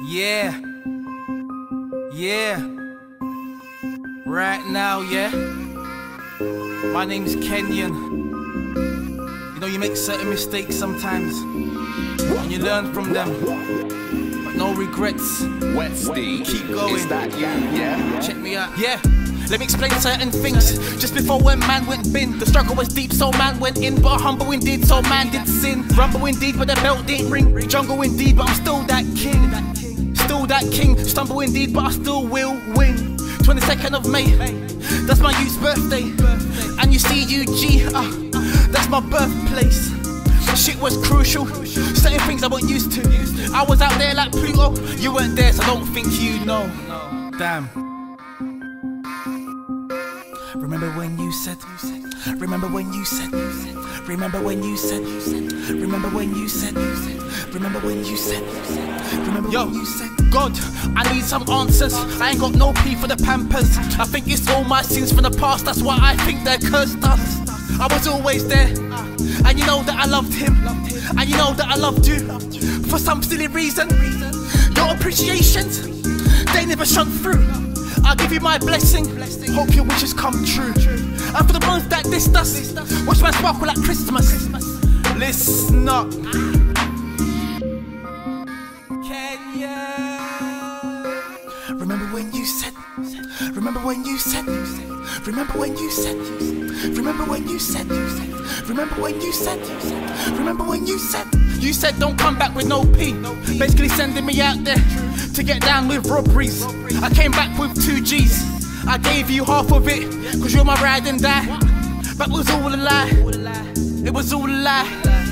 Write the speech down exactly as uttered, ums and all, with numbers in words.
Yeah, yeah, right now, yeah. My name's Kenyon. You know, you make certain mistakes sometimes, and you learn from them, but no regrets. Westy, keep going. Is that you? Yeah. Check me out. Yeah. Let me explain certain things. Just before when man went bin, the struggle was deep, so man went in. But humble indeed, so man did sin. Rumble indeed, but the belt didn't ring. Jungle indeed, but I'm still that king. Still that king. Stumble indeed, but I still will win. twenty-second of May, that's my youth's birthday. And you see U G, uh, that's my birthplace. Shit was crucial, certain things I wasn't used to. I was out there like Pluto, you weren't there, so I don't think you know. Damn. Remember when you said, remember when you said, remember when you said, remember when you said, remember when you said, remember when you said, God, I need some answers. I ain't got no pee for the Pampers. I think it's all my sins from the past, that's why I think they're cursed us. I was always there, and you know that I loved him, and you know that I loved you. For some silly reason, your appreciations, they never shone through. I'll give you my blessing, hope your wishes come true. And for the ones that dissed us, watch my sparkle like Christmas. Listen up. Kenya. Remember when you said, remember when you said, remember when you said, remember when you said, remember when you said, remember when you said, you said don't come back with no P, basically sending me out there to get down with robberies. I came back with two G's, I gave you half of it, cause you're my ride and die. But it was all a lie, it was all a lie.